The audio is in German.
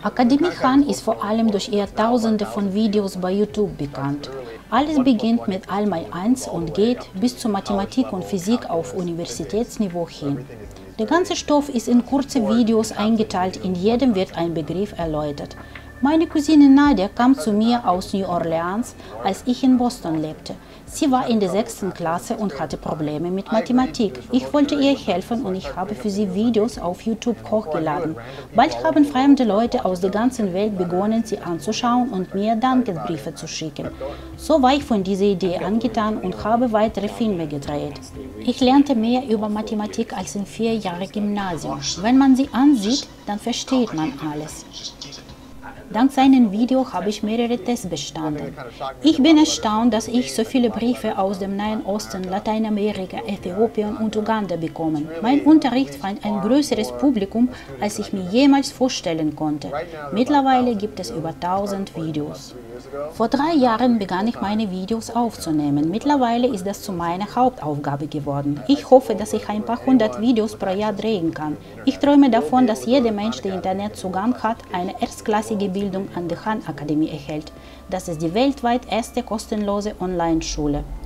Akademie Khan ist vor allem durch ihre Tausende von Videos bei YouTube bekannt. Alles beginnt mit Einmal 1 und geht bis zu Mathematik und Physik auf Universitätsniveau hin. Der ganze Stoff ist in kurze Videos eingeteilt, in jedem wird ein Begriff erläutert. Meine Cousine Nadia kam zu mir aus New Orleans, als ich in Boston lebte. Sie war in der 6. Klasse und hatte Probleme mit Mathematik. Ich wollte ihr helfen und ich habe für sie Videos auf YouTube hochgeladen. Bald haben fremde Leute aus der ganzen Welt begonnen, sie anzuschauen und mir Dankesbriefe zu schicken. So war ich von dieser Idee angetan und habe weitere Filme gedreht. Ich lernte mehr über Mathematik als in 4 Jahren Gymnasium. Wenn man sie ansieht, dann versteht man alles. Dank seinem Video habe ich mehrere Tests bestanden. Ich bin erstaunt, dass ich so viele Briefe aus dem Nahen Osten, Lateinamerika, Äthiopien und Uganda bekomme. Mein Unterricht fand ein größeres Publikum, als ich mir jemals vorstellen konnte. Mittlerweile gibt es über 1000 Videos. Vor 3 Jahren begann ich meine Videos aufzunehmen. Mittlerweile ist das zu meiner Hauptaufgabe geworden. Ich hoffe, dass ich ein paar 100 Videos pro Jahr drehen kann. Ich träume davon, dass jeder Mensch, der Internetzugang hat, eine erstklassige Bildung an der Khan Akademie erhält. Das ist die weltweit erste kostenlose Online-Schule.